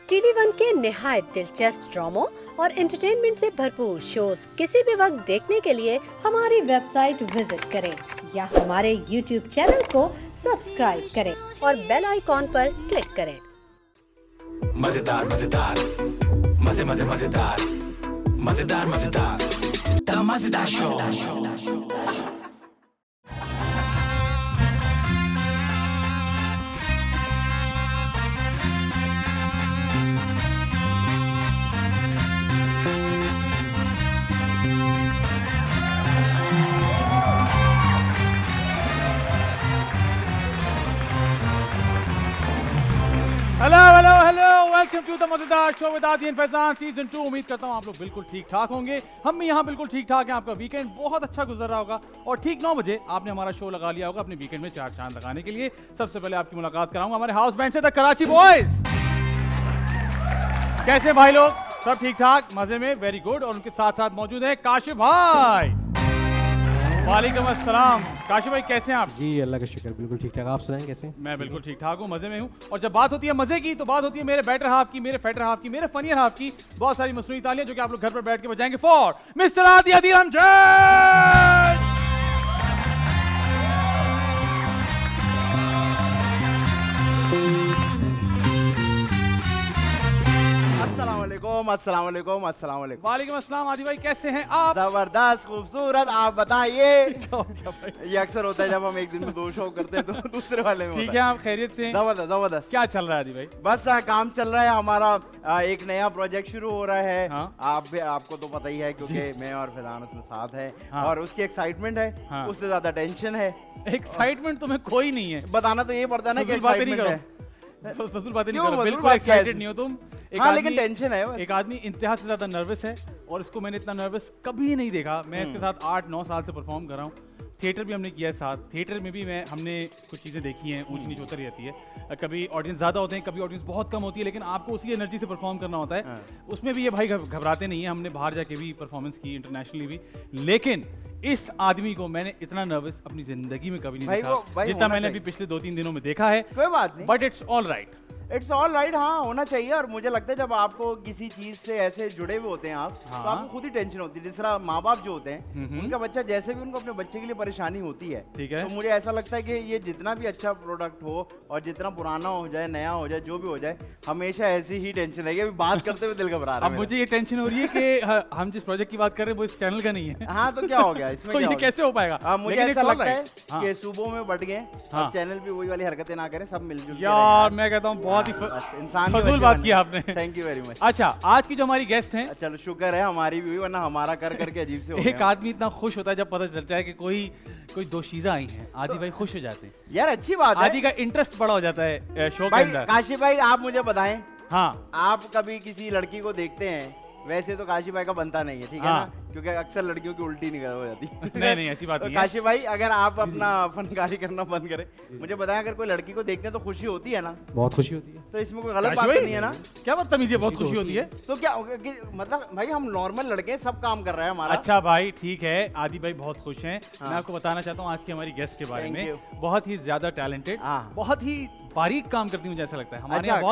TV one के निहायत दिलचस्प ड्रामों और एंटरटेनमेंट से भरपूर शोज किसी भी वक्त देखने के लिए हमारी वेबसाइट विजिट करें या हमारे यूट्यूब चैनल को सब्सक्राइब करें और बेल आइकॉन पर क्लिक करें। मजेदार मजेदार मजे मजे मजेदार मजेदार मजेदार द मजेदार show. Hello hello hello, welcome to the मजेदार show with Adi and Faizan season 2। उम्मीद करता हूँ आप लोग बिल्कुल ठीक ठाक होंगे। हम भी यहाँ बिल्कुल ठीक ठाक हैं। आपका वीकेंड बहुत अच्छा गुजर रहा होगा और ठीक 9 बजे आपने हमारा शो लगा लिया होगा अपने वीकेंड में चार चांद लगाने के लिए। सबसे पहले आपकी मुलाकात कराऊंगा हमारे हाउस बैंड से, द कराची बॉयज। कैसे भाई लोग? सब ठीक ठाक, मजे में, वेरी गुड। और उनके साथ साथ मौजूद है काशिफ भाई। वालेकुम अस्सलाम। काशिफ भाई कैसे हैं आप? जी अल्लाह का शुक्र, बिल्कुल ठीक ठाक। आप सुनाएं कैसे? मैं बिल्कुल ठीक ठाक हूँ, मजे में हूँ। और जब बात होती है मजे की तो बात होती है मेरे बेटर हाफ की, मेरे फेटर हाफ की, मेरे फनियर हाफ की। बहुत सारी मसनूई तालियां जो कि आप लोग घर पर बैठ के बजाएंगे फॉर मिस्टर आदि अदील अमजद। अस्सलाम वालेकुम। वालेकुम अस्सलाम। आदि भाई कैसे हैं आप? जबरदस्त, खूबसूरत। आप बताइए। ये अक्सर होता है जब हम एक दिन में 2 शो करते हैं तो दूसरे वाले में ठीक है, आप खैरियत से हैं? जबरदस्त जबरदस्त। क्या चल रहा है आदि भाई? बस काम चल रहा है हमारा। एक नया प्रोजेक्ट शुरू हो रहा है। हाँ? आपको तो पता ही है क्योंकि मैं और फैजान उसमें साथ है। हाँ? और उसकी एक्साइटमेंट है। हाँ? उससे ज्यादा टेंशन है। एक्साइटमेंट तुम्हें कोई नहीं है, बताना तो ये पड़ता है ना कि एक्साइटमेंट है। फजूल बातें नहीं क्यों? करो, फजूल बिल्कुल बात क्या है? एक्साइटेड नहीं हो तुम। हाँ, लेकिन टेंशन है बस। एक आदमी इंतहा से ज्यादा नर्वस है और इसको मैंने इतना नर्वस कभी नहीं देखा। मैं इसके साथ 8-9 साल से परफॉर्म कर रहा हूँ। थिएटर भी हमने किया है साथ। थिएटर में भी हमने कुछ चीज़ें देखी हैं, ऊंच नीच होती रहती है। कभी ऑडियंस ज़्यादा होते हैं, कभी ऑडियंस बहुत कम होती है, लेकिन आपको उसी एनर्जी से परफॉर्म करना होता है। उसमें भी ये भाई घबराते नहीं है। हमने बाहर जाके भी परफॉर्मेंस की, इंटरनेशनली भी। लेकिन इस आदमी को मैंने इतना नर्वस अपनी जिंदगी में कभी नहीं देखा जितना मैंने अभी पिछले 2-3 दिनों में देखा है। कोई बात नहीं, but it's all right. It's all right. हाँ, होना चाहिए। और मुझे लगता है जब आपको किसी चीज से ऐसे जुड़े हुए होते हैं आप, हाँ? तो आपको खुद ही टेंशन होती है। जिस तरह माँ बाप जो होते हैं, उनका बच्चा जैसे भी, उनको अपने बच्चे के लिए परेशानी होती है। ठीक है। तो मुझे ऐसा लगता है कि ये जितना भी अच्छा प्रोडक्ट हो और जितना पुराना हो जाए, नया हो जाए, जो भी हो जाए, हमेशा ऐसी ही टेंशन रहेगी। अभी बात करते हुए दिल घबरा रहा है। अब मुझे ये टेंशन हो रही है कि हम जिस प्रोजेक्ट की बात कर रहे हैं वो इस चैनल का नहीं है। हाँ, तो क्या हो गया इसमें? तो ये कैसे हो पाएगा? मुझे ऐसा लगता है कि सूबों में बट गए, चैनल भी वही वाली हरकतें ना करें, सब मिलजुल। यार मैं कहता हूँ बहुत ही फजूल बात की आपने। Thank you very much. अच्छा, आज की जो हमारी गेस्ट हैं, चलो शुक्र है हमारी भी हुई, वरना हमारा कर करके अजीब से हो एक गया। आदमी इतना खुश होता है जब पता चलता है कि कोई दोशीज़ा आई हैं। आदि भाई खुश हो जाते हैं यार, अच्छी बात है। आदि का इंटरेस्ट बड़ा हो जाता है शो के अंदर। काशिफ भाई, आप मुझे बताएं, हाँ, आप कभी किसी लड़की को देखते हैं? वैसे तो काशिफ भाई का बनता नहीं है, ठीक है ना, क्योंकि अक्सर लड़कियों की उल्टी निकल हो जाती है। नहीं ऐसी बात तो नहीं है। काशिफ भाई, अगर आप अपना फनकारी करना बंद करें, मुझे बताएं, अगर कोई लड़की को देखते हैं तो खुशी होती है ना? बहुत खुशी होती है। तो इसमें कोई गलत बात नहीं है ना? क्या बदतमीजी है, बहुत खुशी होती है। तो क्या मतलब भाई, हम नॉर्मल लड़के हैं, सब काम कर रहा है हमारा। अच्छा भाई, ठीक है। आदि भाई बहुत खुश हैं। मैं आपको बताना चाहता हूँ आज की हमारी गेस्ट के बारे में। बहुत ही ज्यादा टैलेंटेड, बहुत ही बारीक काम करती है, मुझे ऐसा लगता है। हमारे यहाँ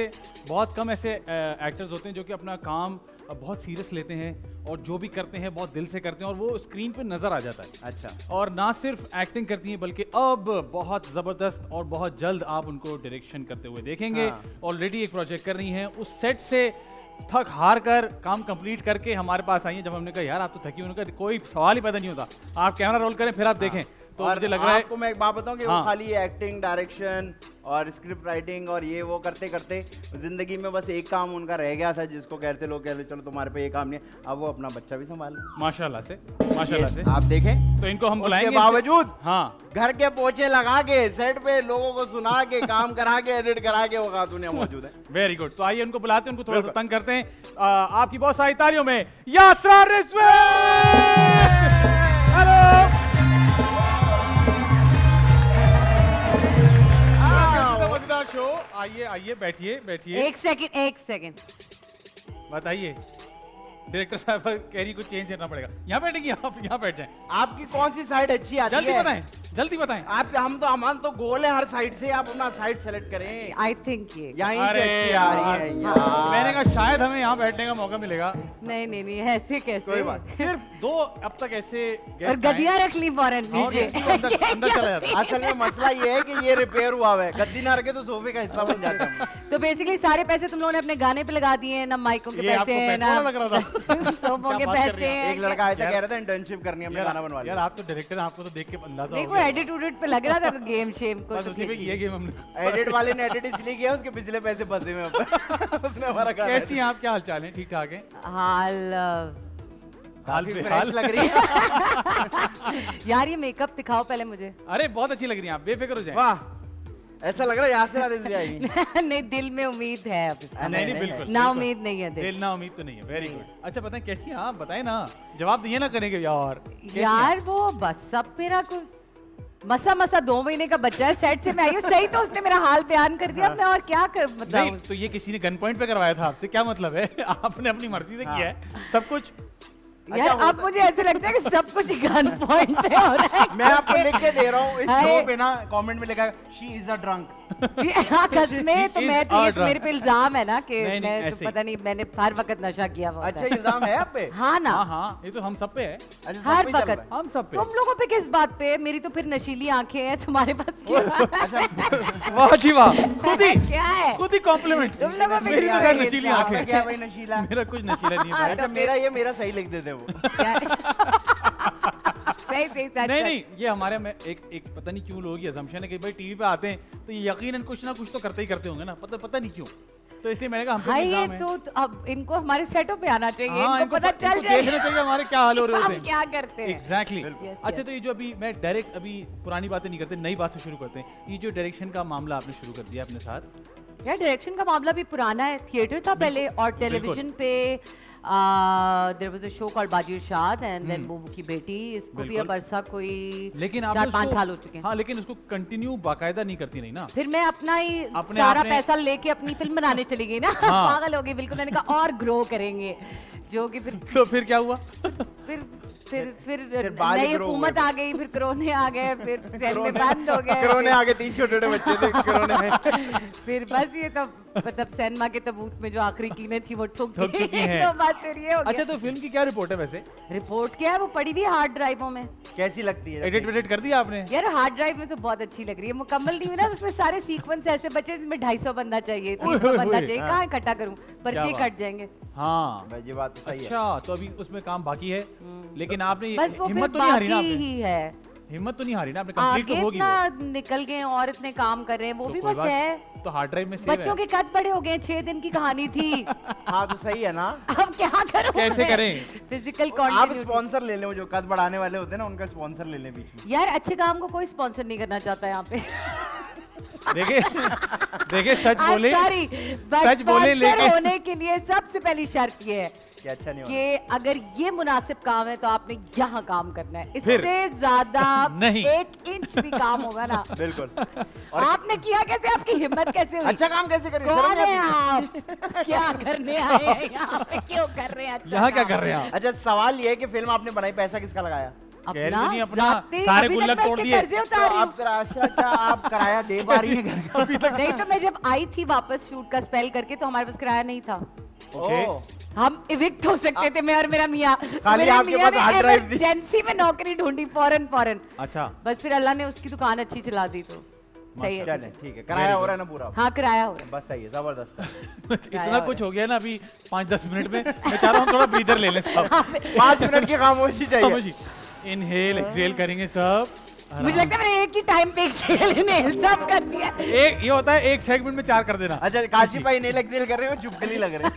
बहुत कम ऐसे एक्टर्स होते हैं जो कि अपना काम बहुत सीरियस लेते हैं और जो भी करते हैं बहुत दिल से करते हैं और वो स्क्रीन पे नजर आ जाता है। अच्छा। और ना सिर्फ एक्टिंग करती हैं बल्कि अब बहुत जबरदस्त और बहुत जल्द आप उनको डायरेक्शन करते हुए देखेंगे। ऑलरेडी एक प्रोजेक्ट कर रही हैं। उस सेट से थक हार कर काम कंप्लीट करके हमारे पास आई हैं। जब हमने कहा यार आप तो थकी, उन्होंने कहा कोई सवाल ही पैदा नहीं होता, आप कैमरा रोल करें फिर आप देखें। तो मुझे लग रहा है आपको मैं एक बात बताऊं कि वो खाली एक्टिंग, डायरेक्शन और स्क्रिप्ट राइटिंग और ये वो करते करते जिंदगी में बस एक काम उनका रह गया था, जिसको कहते लोग कहते चलो तुम्हारे पे ये काम नहीं है। अब वो अपना बच्चा भी संभाल माशाल्लाह से, माशाल्लाह से। आप देखें तो इनको हम बुलाएंगे। बावजूद घर के पोछे लगा के, सेट पे लोगों को सुना के, काम करा के, एडिट करा के वो खातून मौजूद है। Very good. तो आइए उनको बुलाते हैं, उनको थोड़ा सा तंग करते हैं। आपकी बहुत सारी तालियों में यासरा रिजवी। Hello, show. आइए आइए, बैठिए बैठिए। एक सेकंड बताइए। डायरेक्टर साहब कह रही कुछ चेंज करना पड़ेगा। यहाँ बैठेंगे आप, यहाँ बैठ जाएं। आपकी कौन सी साइड अच्छी आती है? जल्दी बताएं। जल्दी बताएं। आप हम तो गोल है हर साइड से, आप अपना साइड सेलेक्ट करें। आई थिंक ये यहीं से अरे अच्छी आ रही है यार, यार। मैंने कहा शायद हमें यहाँ बैठने का मौका मिलेगा। नहीं ऐसे कैसे? कोई बात सिर्फ 2 अब तक ऐसे और guest गदिया आए। रख ली फौरन और नीचे। तो अंदर चला जाता है। असल में मसला ये है कि ये रिपेयर हुआ हुआ है, गद्दी ना रखे तो सोफे का हिस्सा बन जाता है। तो बेसिकली सारे पैसे तुम लोगों ने अपने गाने पे लगा दिए हैं, ना माइकों के ये आपको पैसे हैं, पैसे वाला ना लग रहा था। सोफों के क्या बात कर रही पैसे हैं? हैं। एक लड़का ऐसा कह रहा था इंटर्नशिप करनी है, हमने गाना बनवा यार लिया। आप तो डायरेक्टर हैं, आपको तो देख के अंदाजा देखो हो गया। एडिट उडिट पे लग रहा था गेम शेम को। बस उसी पे ये गेम हमने। एडिट वाले ने एडिट इसलिए किया, उसके पिछले पैसे फंसे हुए हैं अब। उसने हमारा गाना कैसी हैं आप, क्या हाल चाल है? ठीक ठाक है? हाल हाल काफी बेहाल फ्रेश लग रही है। यार ये मेकअप दिखाओ पहले मुझे। अरे बहुत अच्छी लग रही हैं आप, बेफिक्र हो जाएं। वाह, ऐसा लग रहा है यहाँ से आदेश भी आएगी। नहीं दिल में उम्मीद है अब इसका। नहीं बिल्कुल ना बिल्कुल। उम्मीद नहीं है दिल। दिल ना उम्मीद तो नहीं है। Very good. अच्छा बताएं कैसी हैं आप, बताएं ना, जवाब दिए ना करेंगे यार। कैसी हैं? यार वो बस सब मेरा कोई मसा 2 महीने का बच्चा है, सेट से मैं आई हूँ, सही तो उसने मेरा हाल बयान कर दिया, अब मैं और क्या कर नहीं बताऊं। तो ये किसी ने गन पॉइंट पे करवाया था आपसे, क्या मतलब है? आपने अपनी मर्जी से किया है सब कुछ। यार अच्छा, अब मुझे ऐसे लगता है कि सब कुछ गन पॉइंट पे हो रहा है। मैं आपको लिख के दे रहा हूँ इस हाय। शो पे ना, कमेंट में लिखा शी इज अ ड्रंक। हाँ कसमें तो She मैं is तो ये a drunk. मेरे पे इल्जाम है ना कि नहीं, मैं ऐसे तो ही। पता नहीं मैंने हर वक्त नशा किया हुआ अच्छा होता है। इल्जाम है आप पे? हाँ ना, हाँ हाँ ये तो हम सब पे है। अच्छा, सब हर पे चल रहा वक्त। हम सब पे। तुम लोगों पे किस बात पे? मेरी तो फिर नशीली आंखें हैं, तुम्हारे पास क्या है? वाह जी वाह, खुद ही क्या है? खुद ही कॉम्प्लीमेंट। तुम लोगों पे मेरी क्या तो है? खैर नशीली आपका आंखें। क्या है भाई नशीला? मेरा कुछ नशीला नहीं है भाई। अच्छा मेरा सही लिख देते वो। क्या है? सही सच नहीं सच। नहीं ये हमारे में एक पता नहीं क्यों लोगों की असम्पशन है कि भाई टीवी पे आते हैं तो ये यकीनन कुछ ना कुछ तो करते ही करते होंगे ना, पता नहीं क्यों। तो इसलिए मैंने कहा हम पे भाई भी ये इल्जाम है। तो अब इनको हमारे सेटों पे आना चाहिए, हाँ, इनको पता चल जाए देखना चाहिए हमारे क्या हाल हो रहे हम होते हैं। क्या करते हैं। एग्जैक्टली। Yes, अच्छा yes. तो ये जो अभी मैं डायरेक्ट अभी पुरानी बातें नहीं करते, नई बात से शुरू करते हैं। ये जो डायरेक्शन का मामला आपने शुरू कर दिया अपने साथ, यार डायरेक्शन का मामला भी पुराना है, थिएटर था पहले और टेलीविजन पे there was a show called बाजी इरशाद एंड देन बुबू की बेटी, इसको भी बिल्कुल। अब अरसा कोई लेकिन आपने 4-5 उसको- साल हो चुके हैं। हाँ लेकिन उसको कंटिन्यू बाकायदा नहीं करती नहीं ना। फिर मैं अपना ही अपने सारा आपने- पैसा लेके अपनी फिल्म बनाने चली गई ना। हाँ। पागल हो गई बिल्कुल। मैंने कहा और ग्रो करेंगे, जो कि तो फिर क्या हुआ? फिर बाल ही नई grow हुए हुकूमत आ गई, फिर कोरोने आ गए, फिर फिल्में बंद हो गए। कोरोना आगे 3 छोटे बच्चे थे कोरोना में। फिर बस ये तो मतलब सिनेमा के तबूत में जो आखिरी कीमें थी वो ठुक ठुक चुकी हैं। तो बस फिर ये हो अच्छा गया। तो फिल्म की क्या रिपोर्ट है वैसे? रिपोर्ट क्या है, वो पड़ी हुई है हार्ड ड्राइवों में। कैसी लगती है? एडिट वेडिट कर दिया आपने? यार हार्ड ड्राइव में तो बहुत अच्छी लग रही है, मुकम्मल नहीं हुई ना, उसमें सारे सीक्वेंस ऐसे बचे जिसमें 250 बंदा चाहिए, 300 बंदा चाहिए, कहाँ इकट्ठा करूं, पर्चे बात। कट जाएंगे। हाँ भाई ये बात तो सही है। अच्छा तो अभी उसमें काम बाकी है, लेकिन आपने बस वो फिर हिम्मत तो नहीं हारी ना बाकी आपने? ही है। हिम्मत तो नहीं हारी ना आपने, कंप्लीट आगे तो होगी इतना वो। निकल गए और इतने काम कर रहे हैं, वो तो भी कोई बस बात- है। तो हार्ड ड्राइव में सेव बच्चों है। के कद बड़े हो गए, 6 दिन की कहानी थी। हाँ तो सही है ना। अब क्या करूं कैसे मैं? करें? फिजिकल आप कंटिन्यूटी। स्पॉन्सर ले लें, जो कद बढ़ाने वाले होते हैं ना उनका स्पॉन्सर ले लें बीच में। यार अच्छे काम को कोई स्पॉन्सर नहीं करना चाहता यहाँ पे। देखे देखे सच बोले, सॉरी, सच बोले लेकिन- होने के लिए सबसे पहली शर्त ये है क्या अच्छा नहीं होगा? कि अगर ये मुनासिब काम है तो आपने यहाँ काम करना है, फिर- इससे ज्यादा नहीं। 1 इंच भी काम होगा ना। बिल्कुल। आपने किया कैसे, आपकी हिम्मत कैसे हुई? अच्छा काम कैसे करें? कौन शर्म नहीं है आती? आप? क्या करने आए हैं यहाँ पे, क्यों कर रहे हैं अच्छा यहाँ क्या काम? कर रहे हैं आप? अच्छा सवाल ये है कि फिल्म आपने बनाई, पैसा किसका लगाया? कह अपना रही थी अपना, जाते- सारे अभी तक गुल्लक मैं तोड़ इसके दिए। कर्जे तो उतार रही हूँ। आप क्या आप किराया दे पा रही हैं घर का? नहीं तो मैं जब आई थी वापस शूट का स्पेल करके तो हमारे पास किराया नहीं था, ओके। ओह, हम इविक्ट हो सकते थे, मैं और मेरा मियाँ। खाली मेरे आपके मियाँ पास ने hard drive थी। emergency में नौकरी ढूंढी फौरन। अच्छा बस फिर अल्लाह ने उसकी दुकान अच्छी चला दी तो सही है। चलें ठीक है, किराया हो रहा है ना पूरा? हाँ किराया हो रहा है। बस सही है, जबरदस्त है। इतना कुछ हो गया ना अभी 5-10 मिनट में, मैं चाह रहा हूँ थोड़ा ब्रीदर ले लें सब। 5 मिनट की खामोशी चाहिए। इनहेल एक्सहेल करेंगे सब। मुझे लगता है मैंने एक ही टाइम पे सब कर दिया। एक ये होता है, एक सेगमेंट में 4 कर देना। अच्छा काशी भाई नेल एक्सेल कर रहे हो, चुपकली लग रहे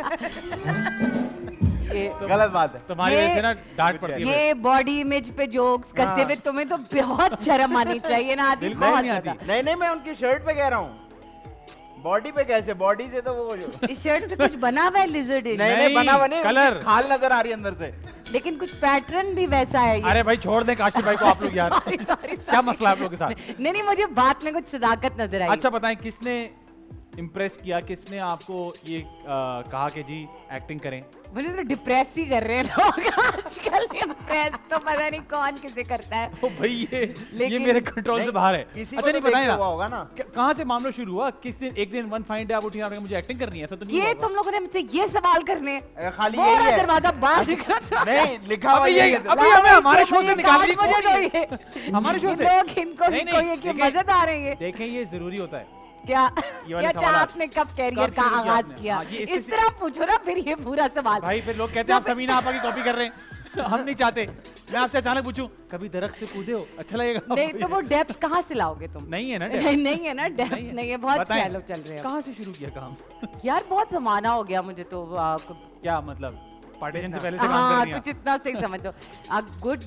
ये- गलत बात है। तुम्हारी ये- वजह से ना डांट पड़ती है। ये बॉडी इमेज पे जोक्स करते हुए तुम्हें तो बहुत शर्म आनी चाहिए ना आदि, बिल्कुल बहुत नहीं आती। ज्यादा। नहीं मैं उनकी शर्ट पे कह रहा हूँ, बॉडी पे कैसे? बॉडी से तो वो इस शर्ट पे कुछ बना हुआ है लिजर्ड, नहीं बना बने कलर। खाल नजर आ रही है अंदर से। लेकिन कुछ पैटर्न भी वैसा है ये। अरे भाई छोड़ दें काशी भाई को आप लोग यार। Sorry, क्या मसला है आप लोग के साथ? नहीं मुझे बात में कुछ सदाकत नजर आई। अच्छा बताएं किसने इम्प्रेस किया, किसने आपको ये कहा कि जी एक्टिंग करें? मुझे तो डिप्रेस ही कर रहे हैं लोग आजकल। डिप्रेस तो पता नहीं कौन किसे करता है। ओ भाई ये मेरे कंट्रोल से बाहर है। किसी अच्छा को नहीं तो बताए देखते ना हुआ होगा ना। कहाँ से मामला शुरू हुआ? किस दिन एक दिन वन फाइन डे आप उठी मुझे एक्टिंग करनी है, ऐसा तो नहीं ये हुआ तुम लोगों ने मुझसे ये सवाल करने खाली वो यही है। दरवाजा बाहर निकला। नहीं लिखा हुआ अभी यही ये है। अभी हमें हमारे शो से निकाल रही मुझे तो है ये हमारे शो से। लोग इनको नहीं, इनको ये क्यों देखें- मजेदार है ये? देखें ये जरूरी होता है। क्या ये वाले क्या सवालात। आपने कब कैरियर कब का शुरू किया आगाज आपने? किया? हाँ, ये इस तरह पूछो ना फिर ये पूरा सवाल। भाई फिर लोग कहते हैं आप समीना आपा की कॉपी कर रहे हैं हम नहीं चाहते। मैं आपसे अचानक पूछूं कभी दरख्त से कूदे हो, अच्छा लगेगा आपको नहीं तो ये? वो डेप्थ कहाँ से लाओगे तुम? नहीं है ना नहीं नहीं है ना डेप्थ नहीं है। नहीं है, बहुत बताएं, शैलो चल रहे हैं। कहाँ से शुरू किया काम? यार बहुत जमाना हो गया मुझे तो क्या मतलब पार्टीशन से पहले से काम हाँ कर रही हैं कुछ इतना सही समझ लो। Good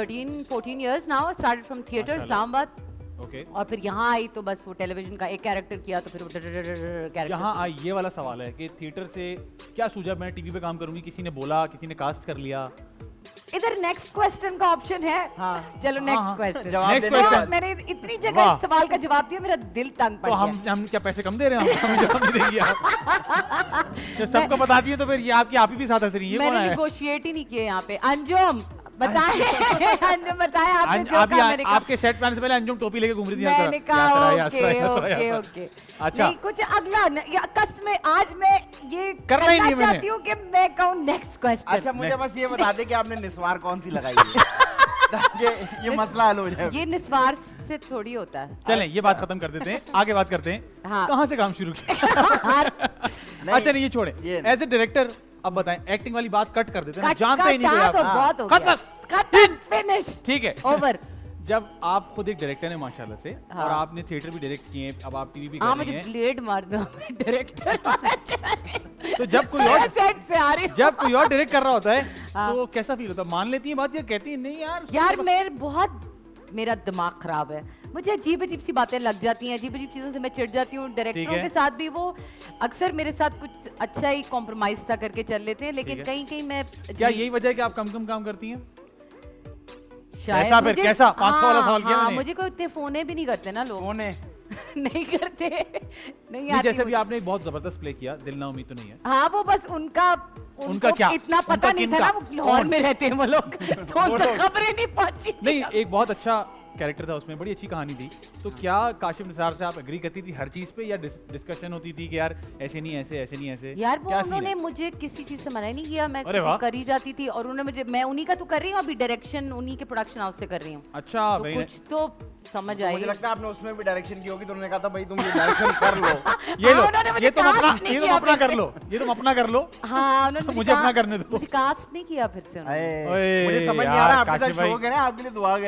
13-14 years now I started from theater माशाल्लाह। इस्लामाबाद ओके। और फिर यहाँ आई तो बस वो टेलीविजन का एक कैरेक्टर किया तो फिर वो कैरेक्टर। यहाँ आई ये वाला सवाल है कि थिएटर से क्या सूझा मैं टीवी पे काम करूंगी, किसी ने बोला, किसी ने कास्ट कर लिया? इधर नेक्स्ट क्वेश्चन का ऑप्शन है। हाँ। चलो हाँ, नेक्स्ट हाँ। क्वेश्चन। जवाब Next देने question। का- मैंने इतनी जगह वाह। इस सवाल का जवाब दिया मेरा दिल तंग पड़ तो गया। हम क्या पैसे कम दे रहे हैं? हम जवाब नहीं देंगे आप। जब सबको बताती है तो फिर ये आपकी आप ही भी साथ हंस रही है। ये कौन मैंने है? निगोशिएट ही नहीं किए यहाँ पे। अंजुम बताएं अंजुम बताएं आपने जो आप कहा। मैंने कहा आपके सेट पे आने से पहले अंजुम टोपी लेके घूम रही थी। मैंने कहा ओके ओके। अच्छा नहीं कुछ अगला या कसम आज मैं ये करना ही नहीं करना मैंने। चाहती हूँ कि मैं कहूँ नेक्स्ट क्वेश्चन। अच्छा मुझे बस ये बता दे कि आपने निस्वार कौन सी लगाई है ताकि ये मसला हल हो जाए। ये निस्वार से थोड़ी होता है। चलें ये बात खत्म कर देते हैं, आगे बात करते हैं। हाँ। कहाँ से काम शुरू किया? अच्छा नहीं ये छोड़े। ये एज ए डायरेक्टर अब बताएं, एक्टिंग वाली बात कट कर देते हैं, कट जानते ही नहीं कोई तो आप। बहुत हो गया। खत्म। कट फिनिश ठीक है ओवर। जब आप खुद एक डायरेक्टर हैं माशाल्लाह से हाँ। और आपने थिएटर भी डायरेक्ट किए हैं, अब आप टीवी भी हाँ कर मुझे रही हैं, ब्लेड मार दो डायरेक्टर। तो जब कोई और सेट से आ रही हूँ। जब कोई और डायरेक्ट कर रहा होता है हाँ। तो कैसा फील होता है? मान लेती है बात या कहती है नहीं यार? यार मेरा दिमाग खराब है। मुझे अजीब अजीब सी बातें लग जाती हैं, अजीब अजीब चीजों से मैं चिढ़ जाती हूँ। डायरेक्टरों है। के साथ भी वो अक्सर मेरे साथ कुछ अच्छा ही कॉम्प्रोमाइज सा करके चल लेते हैं, लेकिन ठीक है। कहीं कहीं मैं क्या यही वजह है कि आप कम कम काम करती हैं? शायद कैसा फिर, मुझे- कैसा? 500 वाला हाँ, सवाल किया हाँ, मैंने। मुझे कोई इतने फोने भी नहीं करते ना लोग। कौन है? नहीं करते नहीं नहीं, आती जैसे भी मुझे। आपने एक बहुत जबरदस्त प्ले किया, दिल ना उम्मीद तो नहीं है। हाँ वो बस उनका उनका क्या? इतना पता उनका नहीं था किनका? ना, वो लाहौर कौन? में रहते हैं वो लोग तो उन तक खबरें नहीं पहुंची थी। नहीं एक बहुत अच्छा कैरेक्टर था उसमें, बड़ी अच्छी कहानी थी। तो क्या काशिफ निसार से आप एग्री करती थी हर चीज पे या डिस्कशन होती थी कि यार ऐसे नहीं ऐसे, ऐसे नहीं ऐसे? यार वो क्या scene उन्होंने है? मुझे किसी चीज से मना ही नहीं किया। मैं अरे वाह। करी जाती थी और उन्होंने मुझे, मैं उन्हीं का तो कर रही हूँ अभी, डायरेक्शन उन्हीं के प्रोडक्शन हाउस से कर रही हूँ। अच्छा तो very कुछ nice। तो समझ आई। मुझे लगता है आपने उसमें भी डायरेक्शन की होगी तो उन्होंने कहा था भाई तुम ये डायरेक्शन कर लो। ये लो, उन्होंने मुझे ये तुम cast अपना नहीं ये तुम किया अपना फिर कर से। लो, ये तुम अपना कर लो। हाँ उन्होंने मुझे अपना करने दो। मुझे कास्ट नहीं किया फिर से उन्होंने। अये, मुझे समझ नहीं आ यार, रहा आपके काशिफ साथ शो भाई। करें आपके लिए दुआ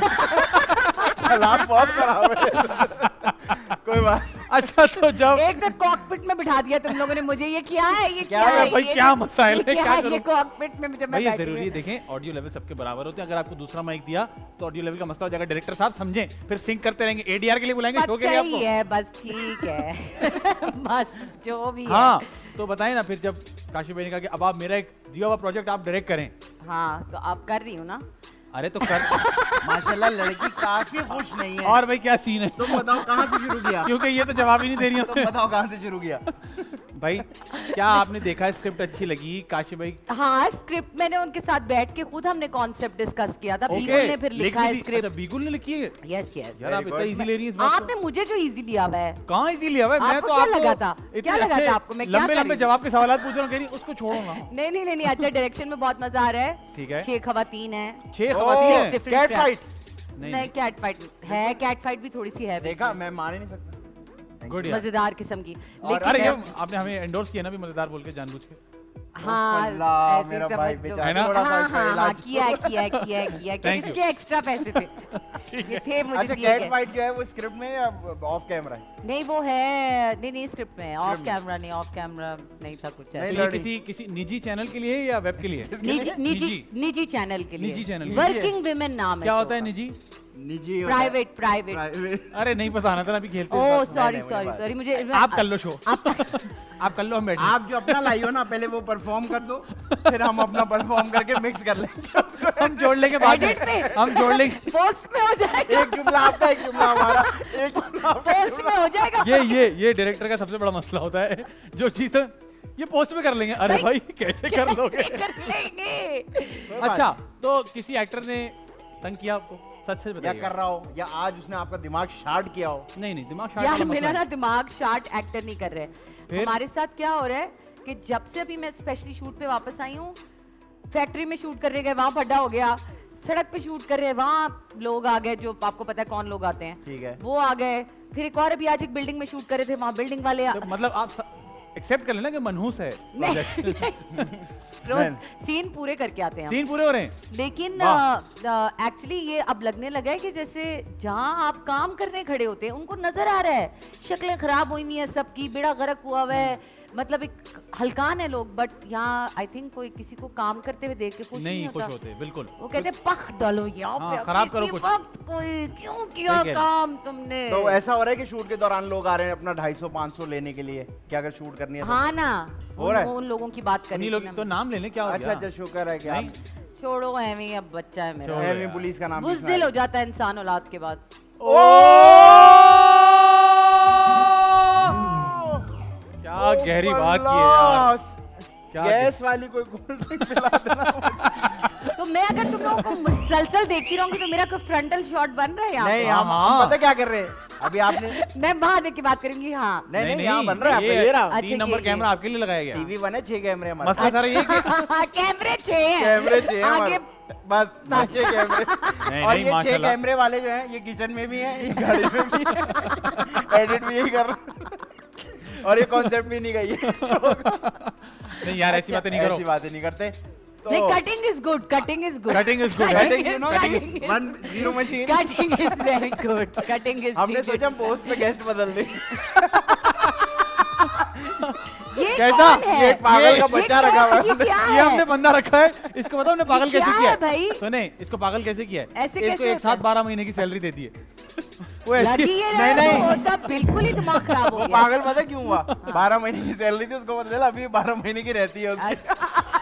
करें। हालात बहुत खराब है। कोई बात अच्छा तो जब एक तो कॉकपिट में बिठा दिया तुम लोगों ने मुझे, ये क्या है ये क्या है? है भाई, ये क्या मसाइल है, क्या क्या है? करूं? ये कॉकपिट में मुझे भाई मैं ये बैठी जरूरी है, हुई। देखें ऑडियो लेवल सबके बराबर होते हैं। अगर आपको दूसरा माइक दिया तो ऑडियो लेवल का मसला हो जाएगा। डायरेक्टर साहब समझें, फिर सिंक करते रहेंगे। एडीआर के लिए बुलाएंगे, शो बस के लिए सही आपको। है, बस ठीक है बस जो भी हाँ है। तो बताएं ना, फिर जब काशिफ भाई ने कहा कि अब आप मेरा एक दिया हुआ प्रोजेक्ट आप डायरेक्ट करें, हाँ तो आप कर रही हूँ ना। अरे तो कर। माशाल्लाह लड़की काफी खुश नहीं है। और भाई क्या सीन है? तुम बताओ कहाँ से शुरू किया? क्योंकि ये तो जवाब ही नहीं दे रही तुम है। बताओ कहाँ से शुरू किया? भाई क्या आपने देखा है, स्क्रिप्ट अच्छी लगी काशिफ भाई? हाँ स्क्रिप्ट मैंने उनके साथ बैठ के खुद हमने कॉन्सेप्ट डिस्कस किया था। ओके, बीगुल ने फिर लिख लिखा भी है दी- स्क्रिप्ट। अच्छा, बीगुल ने लिखी है? Yes yes. यार आप Very इतना good. इजी ले रही हैं इस बात आपने मुझे जो इजी लिया हुआ है। को। कहाँ इजी लिया भाई? मैं आपको तो क्या आपको लगा था? इतने क्या लगा अच्छे था आपको? मैं क्या लंबे कर लंबे रही जवाब के सवाल पूछ रहा हूँ, कह रही उसको छोड़ो ना। नहीं अच्छा डायरेक्शन में बहुत मजा आ रहा है। ठीक है। 6 खवातीन है। 6 खवातीन हैं? different cat tracks। फाइट नहीं कैट फाइट है, कैट फाइट भी थोड़ी सी है बीच देखा में। मैं मान ही नहीं सकता। गुड यार। मजेदार किस्म की। और अरे लेकिन ये आपने हमें एंडोर्स किया ना भी मजेदार बोल के जानबूझ के। हाँ अल्लाह, ऐसे मेरा समझ भाई लो। बेचारा है ना? थोड़ा सा हाँ इसका हाँ हाँ इलाज किया Thank you. इसके एक्स्ट्रा पैसे थे ये थे मुझे अच्छा दिए कैट गए। फाइट जो है वो स्क्रिप्ट में या ऑफ कैमरा है? नहीं वो है नहीं स्क्रिप्ट में ऑफ में। कैमरा नहीं, ऑफ कैमरा नहीं था कुछ नहीं, ऐसा। तो ये learning. किसी निजी चैनल के लिए या वेब के लिए? निजी चैनल के लिए। निजी चैनल के लिए। वर्किंग विमेन नाम है क्या show होता है का। निजी? निजी होता है। प्राइवेट अरे नहीं बताना था, अभी खेलते हैं ओह इस बात सॉरी नहीं, सॉरी बात सॉरी मुझे पे। आप कर लो शो, आप कर लो, हम बैठे। आप जो अपना लाई हो ना, पहले वो परफॉर्म कर दो, फिर हम अपना परफॉर्म करके मिक्स कर लेंगे उसको। हम जोड़ लेंगे बाद Edit में, में। हम जोड़ लेंगे। पोस्ट में हो जाएगा, एक जुमला आपका, एक जुमला हमारा, एक जुमला आपका, एक पोस्ट में हो जाएगा। ये डायरेक्टर का सबसे बड़ा मसला होता है, जो चीज ये पोस्ट में कर लेंगे। अरे भाई कैसे कर लोगे? कर लेंगे। अच्छा, तो किसी एक्टर ने तंग किया आपको? सच सच या बताइए। कर रहा हो, या आज उसने आपका दिमाग शार्ट किया हो। नहीं नहीं, दिमाग शार्ट यार वाला मेरा मसला ना है। दिमाग शार्ट एक्टर नहीं कर रहे। फिर? हमारे साथ क्या हो रहा है कि जब से अभी मैं स्पेशली शूट पे वापस आई हूँ, फैक्ट्री में शूट करने गए, वहाँ फड्डा हो गया, सड़क पे शूट कर रहे हैं, वहाँ लोग आ गए, जो आपको पता है कौन लोग आते हैं, ठीक है। वो आ गए। फिर एक और अभी आज एक बिल्डिंग में शूट कर रहे थे, वहाँ बिल्डिंग वाले तो मतलब आप एक्सेप्ट कर लेना कि मनहूस है रोज सीन पूरे करके आते हैं हम। सीन पूरे हो रहे हैं। लेकिन वाह। एक्चुअली ये अब लगने लगा है कि जैसे जहाँ आप काम करने खड़े होते हैं उनको नजर आ रहा है शक्लें खराब हुई हुई है, सबकी बेड़ा गर्क हुआ हुआ है, मतलब एक हलकान है लोग, बट यहाँ आई थिंक कोई किसी को काम करते हुए देख के खुश नहीं खुश होता। होते, बिल्कुल। वो कहते हैं, पख डालो यहाँ हाँ, पे, खराब करो किसी कुछ। वक्त कोई क्यों किया सही कह रहे हैं। काम तुमने। तो ऐसा हो रहा है कि शूट के दौरान लोग आ रहे हैं अपना 250-500 लेने के लिए, क्या अगर शूट करनी है तो? हाँ ना, हो रहा है? उन लोगों की बात उन्हीं करें लोग तो नाम ले लें, क्या हो अच्छा गया? अच्छा, शुक्र है कि आप छोड़ो, एवी अब बच्चा है मेरा, छोड़ो। एमी पुलिस का नाम बुज़दिल हो जाता है इंसान औलाद के बाद। क्या गहरी बात की है यार। क्या गैस वाली कोई कोल्ड ड्रिंक पिला देना। तो मैं अगर तुम लोगों को मुसलसल देखती रहूंगी तो मेरा कोई फ्रंटल शॉट बन रहा है यहाँ नहीं, पे? हम पता क्या कर रहे हैं अभी आपने। मैं बाद की बात करूंगी। हाँ नहीं नहीं, यहाँ बन रहा है, ये आपका ये रहा। अच्छा, 3 नंबर ये। कैमरा आपके लिए लगाया गया। टीवी 1 है, 6 कैमरे हमारे। मसला सारा ये कि कैमरे 6 हैं, कैमरे 6 हैं आगे हमारे। बस 6 कैमरे। और नहीं, ये 6 माशाल्लाह। कैमरे वाले जो हैं, ये किचन में भी हैं, ये गाड़ी में भी है। एडिट भी यही कर रहा है। और ये कॉन्सेप्ट भी नहीं गई है। नहीं यार, ऐसी बातें नहीं करो। ऐसी बातें नहीं करते। नहीं, cutting is good, cutting is good, cutting is good है। Cutting, you know, Cutting is- 1-0 machine. Cutting is very good, cutting is. हमने सोचा पोस्ट पे गेस्ट बदल दे। ये कैसा? कौन है? ये एक पागल का बच्चा ये रखा हुआ ये है। क्या ये है? हमने बंदा रखा है, इसको बताओ हमने पागल ये कैसे क्या किया है भाई? सुने, इसको पागल कैसे किया है? ऐसे इसको कैसे एक होता साथ है? 12 महीने की सैलरी देती है। वो ऐसी लगी ये नहीं, रहा नहीं। तो होता, बिल्कुल ही दिमाग खराब हो वो गया। पागल पता क्यों हुआ? 12 महीने की सैलरी थी, उसको पता चला अभी 12 महीने की रहती है उसकी।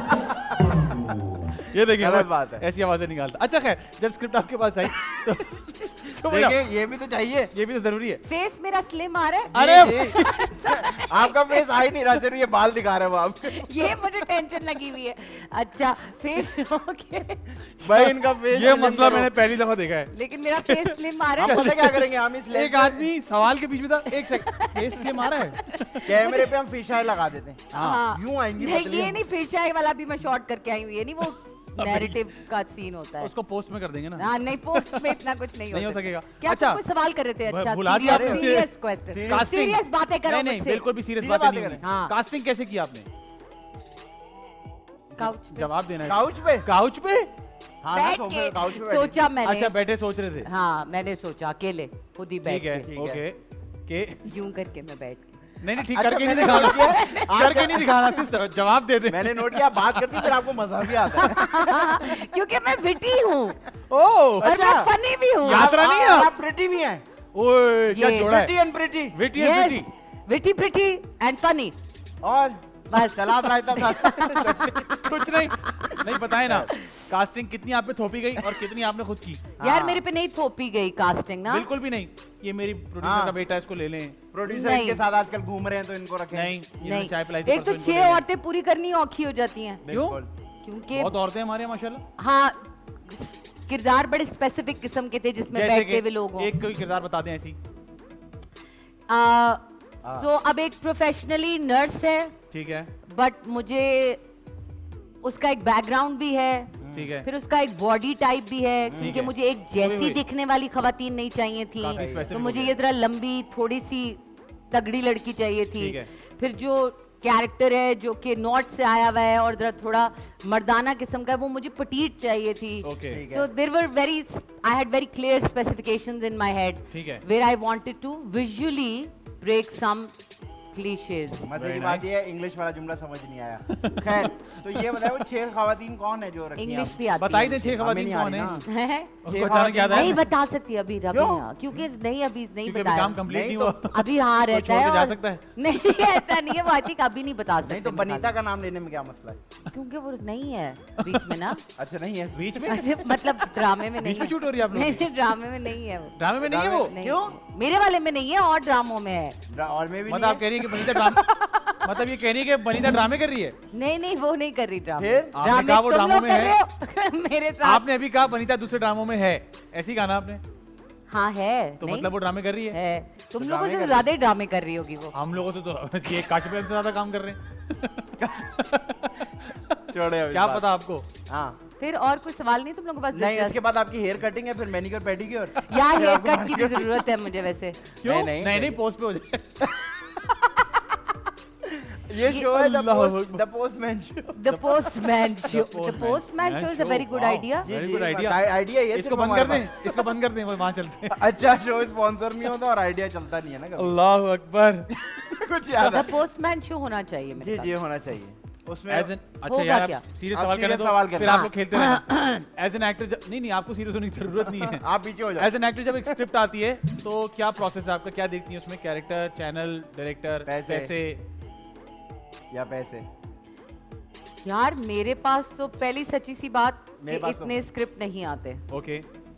ये देखिए गलत वो बात है। ऐसी आवाजें निकालता। अच्छा खैर, जब स्क्रिप्ट आपके पास आई तो बोला, देखिए, ये भी तो चाहिए। ये भी तो जरूरी है। फेस मेरा स्लिम आ रहा है, अरे आपका फेस आ ही नहीं रहा, सिर्फ ये बाल दिखा रहे हो आप। ये मुझे टेंशन लगी हुई है। अच्छा फिर ओके, भाई इनका फेस ये मसला मैंने पहली दफा देखा है। लेकिन मेरा फेस स्लिम आ रहा हम है। पता क्या करेंगे, हम इस एक आदमी सवाल के बीच में था, एक सेकंड, फेस के मारा है। कैमरे पे हम फिश आई लगा देते हैं। हाँ। यूं आएंगी नहीं, पतली ये हम। नहीं, फिश आई वाला भी मैं शॉर्ट करके आई हूँ, ये नहीं वो नैरेटिव का सीन होता है। उसको पोस्ट में कर देंगे ना। हाँ नहीं, पोस्ट में इतना कुछ नहीं नहीं हो सकता। सकेगा। क्या अच्छा, तुम कोई सवाल कर रहे थे? अच्छा भुला दिया आपने। सीरियस क्वेश्चन, Serious- सीरियस बातें करो नहीं नहीं, मुझसे। बिल्कुल भी सीरियस सीधे बातें नहीं बातें हुई। करें। हाँ। कास्टिंग कैसे किया आपने? काउच पे जवाब देना है। काउच पे? काउच पे? हाँ ना, बैठ सोफे के पे, काउच पे बैठे। सोचा मैंने। अच्छा, बैठे सोच रहे थे। हाँ मैंने सोचा अकेले खुद ही बैठ ठीक है, के, ठीक है। ओके के यूं करके मैं बैठ के। नहीं नहीं, ठीक अच्छा, करके नहीं मैंने दिखाना, नोट किया। करके नहीं दिखाना, सिर्फ जवाब दे दे। मैंने नोट किया, बात करती फिर आपको मजा भी आता है। क्योंकि मैं विटी हूँ ओह और मैं फनी भी हूँ। यात्रा नहीं है आप आप? प्रिटी भी हैं। ओए क्या ये जोड़ा प्रिटी है? And pretty. विटी है, Yes, witty. Witty pretty and funny. और बस। सलाद रायता था। कुछ नहीं, नहीं बताए ना। कास्टिंग कितनी आप पे थोपी गई और कितनी आपने खुद की? यार हाँ। मेरे पे नहीं थोपी गई कास्टिंग ना। बिल्कुल भी नहीं। ये मेरी प्रोड्यूसर हाँ। का बेटा है, इसको ले लें। प्रोड्यूसर नहीं। इनके साथ आजकल घूम रहे हैं तो इनको रखें। नहीं, इन्होंने नहीं, चाय पिलाई थी एक तो परसों, इनको 6 ले लें। औरतें पूरी करनी औखी हो जाती हैं, बिल्कुल। क्योंकि बहुत औरतें हमारे यहाँ माशाल्लाह। हाँ किरदार बड़े स्पेसिफिक किस्म के थे जिसमें जैसे बैठते कि हुए लोग हों। एक कोई किरदार बता दें ऐसी। सो अब एक प्रोफेशनली नर्स है, ठीक है, बट मुझे उसका एक बैकग्राउंड भी है, ठीक है। फिर उसका एक बॉडी टाइप भी है, क्योंकि है। मुझे एक जैसी वही। दिखने वाली खवातीन नहीं चाहिए थी, काफी specific तो हो मुझे गया। ये जरा लंबी थोड़ी सी तगड़ी लड़की चाहिए थी। ठीक है। फिर जो कैरेक्टर है जो कि नॉर्थ से आया हुआ है और जरा थोड़ा मर्दाना किस्म का है, वो मुझे पटीट चाहिए थी। ओके, ठीक है। So there were I had very clear specifications in my head ठीक है। where I wanted to visually break some cliches. मजे की बात ये है इंग्लिश वाला जुमला समझ नहीं आया। खैर, तो ये बताओ 6 खवातीन कौन है जो रखी हैं इंग्लिश आप? भी आती बताइए है। 6 खवातीन कौन है? हैं? उनको अचानक याद आया नहीं ना? बता सकती अभी रबिया, क्योंकि नहीं अभी नहीं क्योंकि अभी बताया। काम कंप्लीट नहीं नहीं हुआ। अभी हाँ कोई रहता छोड़ है के जा और सकता है? नहीं ऐसा नहीं है, वो आई थिंक अभी नहीं बता सकते। नहीं तो बनीता का नाम लेने में क्या मसला है? क्योंकि वो नहीं है बीच में ना। अच्छा नहीं है बीच में? अच्छा, मतलब ड्रामे में नहीं बीच में है। शूट हो रही है आप लोगों नहीं की? नहीं, ड्रामे में नहीं है वो। ड्रामे में नहीं है वो? नहीं। क्यों? मेरे वाले में नहीं है और ड्रामों में है। और में भी मतलब नहीं आप कह रही है कि बनीता ड्रामा मतलब ये कह रही है कि बनीता ड्रामे कर रही है? नहीं नहीं वो नहीं कर रही ड्रामे। फिर? आपने कहा वो तुम ड्रामों लोग में कर है। रहे हो मेरे साथ। आपने अभी कहा बनीता दूसरे ड्रामों में है, ऐसी कहा ना आपने? हाँ है। तो नहीं? मतलब वो ड्रामे कर रही है? है। तुम तो लोगों ड्रामे से कर ज्यादा ही ड्रामे कर रही होगी वो। हम लोगों से तो ये काशिफ से ज्यादा काम कर रहे हैं। छोड़े अभी क्या बात। पता आपको? हाँ फिर और कोई सवाल नहीं तुम लोगों के पास? नहीं, दिलचस्प? इसके बाद आपकी हेयर कटिंग है, फिर मैनिक्योर पेडिक्योर। यार फिर हेयर आपको कट की भी जरूरत है मुझे वैसे। क्यों? नहीं, नहीं नहीं। पोस्ट पे हो जाए। ये शो है अल्लाह अकबर। The postman show. The postman show. The postman show is a very good Wow. Idea. Very good idea। Idea ये इसको सिर्फ बंद हमारे कर दें, इसको बंद कर दें, वहाँ चलते हैं। पास। अच्छा शो स्पॉन्सर नहीं होता और आइडिया चलता नहीं है ना कभी। अल्लाह अकबर। कुछ याद द है? पोस्टमैन शो होना चाहिए मेरे जी साथ। जी होना चाहिए उसमें। अच्छा होगा यार क्या? सीरियस आप सवाल करें serious तो सवाल फिर करना। आप लोग खेलते रहना। एज एन एक्टर नहीं नहीं आपको सीरियस होने की जरूरत नहीं है। आप पीछे हो जाओ। एज एन एक्टर जब एक स्क्रिप्ट आती है तो क्या प्रोसेस है आपका, क्या देखती है उसमें? कैरेक्टर, चैनल, डायरेक्टर, पैसे। पैसे? या पैसे। यार मेरे पास तो पहली सच्ची सी बात मेरे कि पास तो- इतने स्क्रिप्ट नहीं आते। ओके।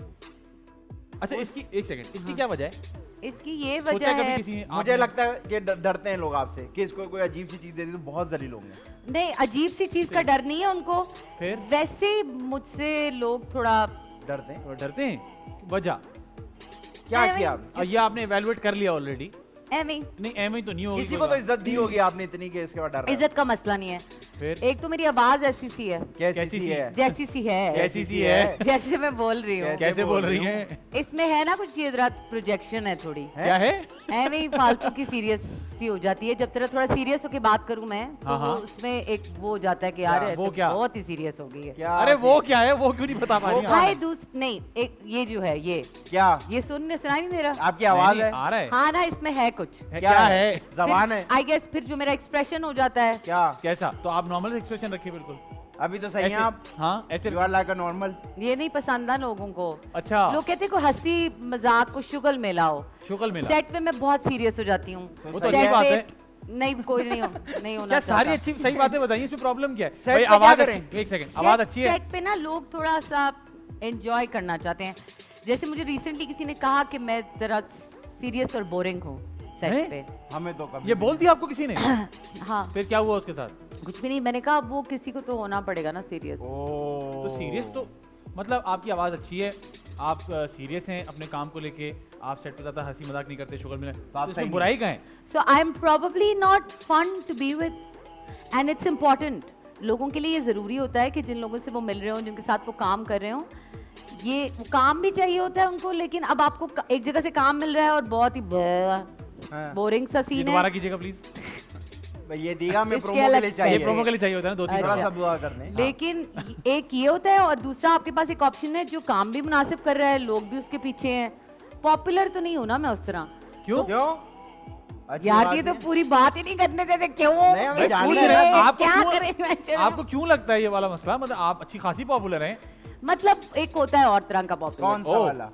अच्छा इसकी एक सेकंड, इसकी क्या वजह है? इसकी ये सोचा वजह कभी है। किसी ने? मुझे लगता है कि डरते हैं लोग आपसे कि इसको कोई अजीब सी चीज दे दी तो बहुत जलील होंगे। नहीं अजीब सी चीज का डर नहीं है उनको। फिर? वैसे ही मुझसे लोग थोड़ा डरते हैं। तो डरते हैं? वजह? क्या नहीं, किया आपने? ये आपने एवेलुएट कर लिया ऑलरेडी? एवं नहीं एम तो नहीं होगी। किसी कोई को तो बात। इज्जत दी होगी आपने इतनी कि इसके बाद डर रहा है। इज्जत का मसला नहीं है। फिर? एक तो मेरी आवाज ऐसी सी है कैसी सी है? जैसी सी है कैसी सी है? जैसे मैं बोल रही हूँ। कैसे बोल रही हैं? इसमें है ना कुछ ये जरा प्रोजेक्शन है थोड़ी। क्या है? ऐਵੇਂ ही फालतू की सीरियस सी हो जाती है। जब तेरा थोड़ा सीरियस होके बात करूं मैं तो हाँ, हाँ। वो उसमें एक वो हो जाता है कि यार क्या? ये वो तो क्या? बहुत ही सीरियस हो गई है। क्या अरे वो क्या है, वो क्यों नहीं बता पा रही? हाय नहीं एक ये जो है क्या ये सुनने सुनाई नहीं दे रहा। आपकी आवाज है? आ रहा है? हाँ ना इसमें है कुछ। क्या है? जबान है? आई गेस फिर जो मेरा एक्सप्रेशन हो जाता है। क्या कैसा? तो आप नॉर्मल एक्सप्रेशन रखिए बिल्कुल। अभी तो सही है ऐसे? आप। हाँ ऐसे। You are like a normal. ये नहीं पसंद है लोगों को। अच्छा लोग कहते हैं को हंसी मजाक को शुगल मिलाओ। शुक्ल मिला। सेट पे मैं बहुत सीरियस हो जाती हूँ। वो तो सही अच्छी है। बात है। नहीं कोई नहीं नहीं होना क्या सारी चाहता। अच्छी सही बातें बताइए, इसमें प्रॉब्लम क्या है? सेट भाई पे क्या आवाज करें? अच्छी, एक सेकंड, आवाज अच्छी है? सेट पे ना लोग थोड़ा सा एंजॉय करना चाहते हैं। जैसे मुझे रिसेंटली किसी ने कहा कि मैं जरा सीरियस और बोरिंग हूँ सेट हैं? पे। हमें तो कभी ये बोल दिया आपको किसी ने? हाँ फिर क्या हुआ उसके साथ? कुछ भी नहीं, मैंने कहा वो किसी को तो होना पड़ेगा ना सीरियस। तो सीरियस तो मतलब आपकी आवाज अच्छी है, आप सीरियस हैं अपने काम को लेके, आप सेट पे ज्यादा हंसी मजाक नहीं करते, शुगर मिला, आप तो सही इसमें बुराई कहाँ है? So I am probably not fun to be with and it's important. लोगों के लिए ये ज़रूरी होता है कि जिन लोगों से वो मिल रहे हो, जिनके साथ वो काम कर रहे हो, ये वो काम भी चाहिए होता है उनको। लेकिन अब आपको एक जगह से काम मिल रहा है और बहुत ही बोरिंग सा ये सीन दोबारा है। कीजिएगा प्लीज। भाई ये दिया मैं इसके प्रोमो के अलग- लिए ये चाहिए। प्रोमो के लिए चाहिए होता है ना, 2-3 थोड़ा अच्छा। सा दुआ करने। लेकिन एक ये होता है और दूसरा आपके पास एक ऑप्शन है जो काम भी मुनासिब कर रहा है, लोग भी उसके पीछे हैं। पॉपुलर तो नहीं हो ना मैं उस तरह। क्यों? क्यों? अच्छी यार बात ये तो नहीं है। पूरी बात ही नहीं करने देते क्यों? नहीं, हमें ये जानना पूरी है। है, आपको क्या क्यों- करें मैं चलो। आपको क्यों लगता है ये वाला मसला? मतलब आप अच्छी खासी पॉपुलर हैं। मतलब एक होता है और तरह का कौन पॉपुलर। सा ओ। वाला?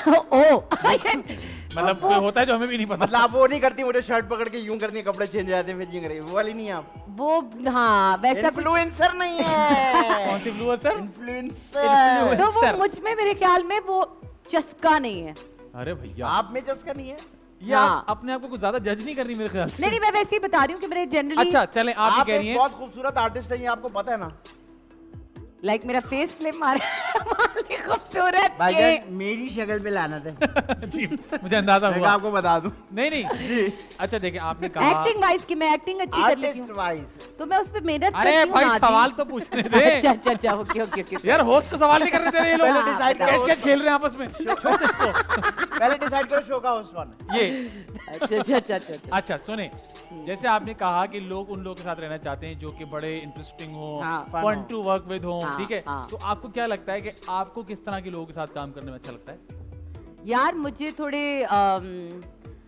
ओ मतलब कोई होता है जो हमें भी नहीं पता। मतलब आप वो नहीं करती, मुझे शर्ट पकड़ के यूं करती है, कपड़े चेंज हो जाते हैं, फिर यूं करेंगे, वो वाली नहीं है आप। वो हाँ वैसा कुछ। इन्फ्लुएंसर नहीं है। कौन सी फ्लूएंसर? इन्फ्लुएंसर। तो वो Sir. मुझ में मेरे ख्याल में वो चस्का नहीं है। अरे भैया आप में चस्का नहीं है? ये आप हाँ। अपने आप को कुछ ज्यादा जज नहीं कर रही मेरे ख्याल से। नहीं मैं वैसे ही बता रही हूँ कि मेरे जनरली अच्छा चलें, आप ये आप कह रही एक हैं बहुत खूबसूरत आर्टिस्ट हैं, ये आपको पता है ना? लाइक मेरा फेस फ्लिप मारे खूबसूरत के। भाईजान मेरी शक्ल पे लानत है। जी, मुझे अंदाजा मैं हुआ। आपको बता दूं। नहीं अच्छा देखिए आपने कहा एक्टिंग वाइज की मैं एक्टिंग अच्छी कर लेती आर्टिस्ट हूँ वाइज तो मैं उस पे मेहनत अरे करती हूँ भाई ना जी। सवाल तो पूछने दे। अच्छा ओके ओके ओके यार होस्ट को सवाल नहीं करने दे रहे ये लोग। पहले decide करो कैच कैच host खेल रहे हैं आपस में। छोड़ इसको। पहले डिसाइड करो शो का होस्ट कौन है। ये अच्छा अच्छा सुने, जैसे आपने कहा कि लोग उन लोगों के साथ रहना चाहते हैं जो कि बड़े इंटरेस्टिंग हो, हाँ, fun फन हो। टू वर्क विद हो, हाँ, ठीक है? हाँ। तो आपको क्या लगता है कि आपको किस तरह के लोगों के साथ काम करने में अच्छा लगता है? यार मुझे थोड़े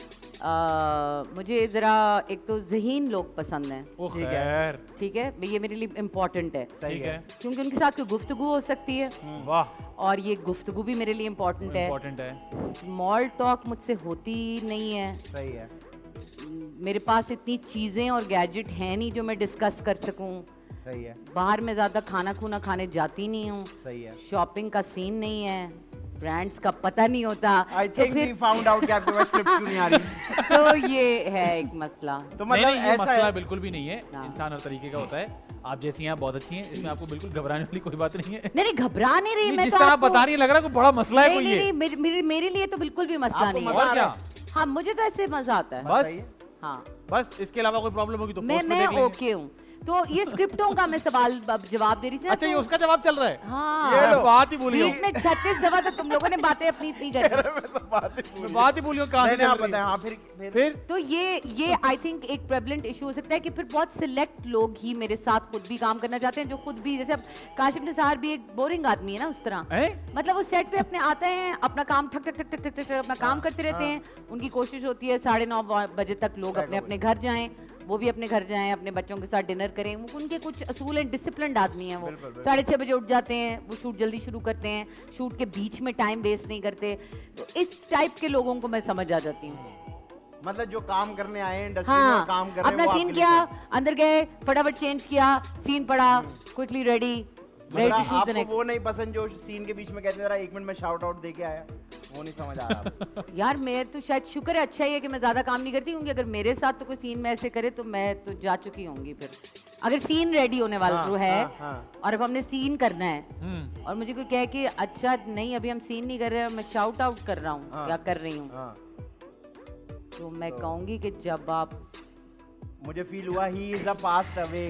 मुझे जरा एक तो ज़हीन लोग पसंद हैं, ओ खैर, ठीक है, ये मेरे लिए इम्पोर्टेंट है, सही है। क्योंकि उनके साथ कोई गुफ्तगू हो सकती है वाह, और ये गुफ्तगू भी मेरे लिए इम्पोर्टेंट है। इम्पोर्टेंट है। स्मॉल टॉक मुझसे होती नहीं है, सही है। मेरे पास इतनी चीज़ें और गैजेट हैं नहीं जो मैं डिस्कस कर सकूं। सही है। बाहर में ज़्यादा खाना खूना खाने जाती नहीं हूँ। सही है। शॉपिंग का सीन नहीं है, ब्रांड्स का पता नहीं होता। I think we found out कि आपके पास स्क्रिप्ट क्यों नहीं आ रही। तो ये है एक मसला। तो नहीं, मतलब नहीं, ये ऐसा मसला है। बिल्कुल भी नहीं है। हाँ। इंसान हर तरीके का होता है। आप जैसी हैं आप बहुत अच्छी हैं, इसमें आपको बिल्कुल घबराने वाली कोई बात नहीं है। नहीं घबरा नहीं रही मैं, जिस तो तरह आप आपको बता रही हैं, लग रहा है कोई बड़ा मसला है कोई नहीं ये। नहीं मेरे लिए तो बिल्कुल भी मसला आपको नहीं मजा है। और क्या, हाँ मुझे तो ऐसे मजा आता है। बस सही है। हाँ बस इसके अलावा कोई प्रॉब्लम होगी तो मैं पोस्ट में देख लेंगे। ओके हूँ। तो ये स्क्रिप्टों का मैं सवाल जवाब दे रही थी ना, अच्छा, ये तो- उसका जवाब चल रहा है। हाँ ये लो। बात ही भूली बीच में 36 दफा तो तुम लोगों ने बातें अपनी इतनी करी। बात ही भूली कहाँ से नहीं, आप चल रही बताएं। है। हाँ, फिर फिर तो ये आई थिंक एक प्रेवलेंट इशू हो सकता है कि फिर बहुत सिलेक्ट लोग ही मेरे साथ खुद भी काम करना चाहते हैं, जो खुद भी, जैसे अब काशिफ निसार भी एक बोरिंग आदमी है ना उस तरह। हैं? मतलब वो सेट पे अपने आते हैं, अपना काम ठक ठक ठक ठक ठक ठक अपना काम करते रहते हैं। उनकी कोशिश होती है 9:30 बजे तक लोग अपने अपने घर जाएं, वो भी अपने घर जाएं, अपने बच्चों के साथ डिनर करें। वो उनके कुछ असूल एंड डिसिप्लिन्ड आदमी हैं। वो 6:30 बजे उठ जाते हैं, वो शूट जल्दी शुरू करते हैं, शूट के बीच में टाइम वेस्ट नहीं करते। तो इस टाइप के लोगों को मैं समझ आ जाती हूँ। मतलब जो काम करने आए इंडस्ट्री में हाँ और काम कर रहे हैं, अपना वो सीन आपके लिए किया, क्या? अंदर गए, फटाफट चेंज किया, सीन पड़ा, क्विकली रेडी टू मतलब शूट द आपको नेक्स्ट। वो नहीं पसंद जो सीन के बीच में कहते रहा 1 मिनट में शाउट आउट दे के आया, वो नहीं समझ आ रहा आपको। यार मैं तो शायद शुक्र है, अच्छा ही है कि मैं ज्यादा काम नहीं करती, क्योंकि अगर मेरे साथ तो कोई सीन में ऐसे करे तो मैं तो जा चुकी होंगी। फिर अगर सीन रेडी होने वाला हाँ, जो है हाँ, हाँ। और अब हमने सीन करना है और मुझे कोई कहे कि अच्छा नहीं अभी हम सीन नहीं कर रहे हैं, मैं शाउट आउट कर रहा हूँ हाँ। या कर रही हूँ, हाँ, तो मैं कहूंगी कि जब आप मुझे फील हुआ he is a passed away.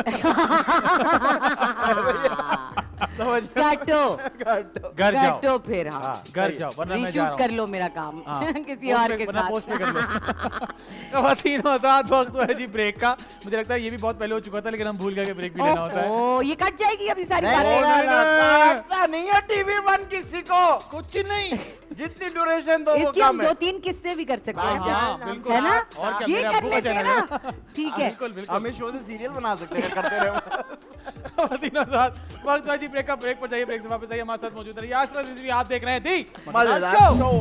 समझ काटो घर जाओ, काटो फिर। हाँ हाँ, घर जाओ, वरना मैं जा रहा रीशूट हूँ। कर लो मेरा काम हाँ, किसी और के वरना पोस्ट पे कर लो। साथ। खवातीन हज़रात, वक्त है जी ब्रेक का। मुझे लगता है ये भी बहुत पहले हो चुका था, लेकिन हम भूल गए कि ब्रेक भी लेना होता है। ओ ये कट जाएगी अभी सारी नहीं, बातें। नहीं, नहीं। काटता नहीं है TV1 किसी को, कुछ नहीं। जितनी ड्यूरेशन दो वो इसकी हम कम है। 2-3 किस्से भी कर सकते हाँ, हैं, हाँ, बिल्कुल। है ना? और क्या, ये मेरे कर अब्बू का लेते हैं चैनल है। ना, ठीक है। बिल्कुल बिल्कुल। हम इस शो से सीरियल बना सकते हैं, करते रहो। खवातीन हज़रात, वक्त है जी ब्रेक का। ब्रेक पर जाइए, ब्रेक से वापस आइए, हमारे साथ मौजूद रहिए। आसपास रिजवी, आप देख रहे हैं दी मजेदार शो। शो।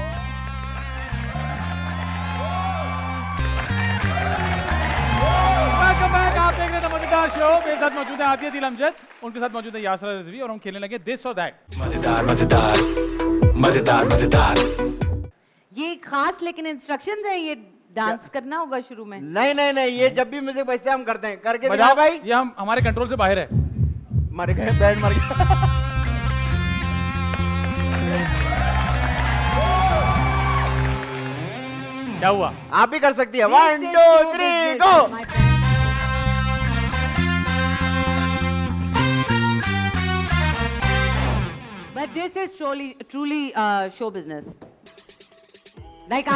वेलकम बैक, आप देख रहे हैं मजेदार शो। मेरे साथ मौजूद है आतिया दिल अमजद, उनके साथ मौजूद है यासर रिजवी, और हम खेलने लगे दिस और दैट। मजेदार मजेदार मजेदार मजेदार। ये खास लेकिन इंस्ट्रक्शंस हैं, ये डांस करना होगा शुरू में। नहीं नहीं नहीं, ये जब भी म्यूजिक बजते हैं हम करते हैं, करके दिखा बजाओ भाई। ये हम हमारे कंट्रोल से बाहर है। मर गए, बैंड मर गया। क्या हुआ? आप भी कर सकती है। 1 2 3 गो। But this is truly show business. Like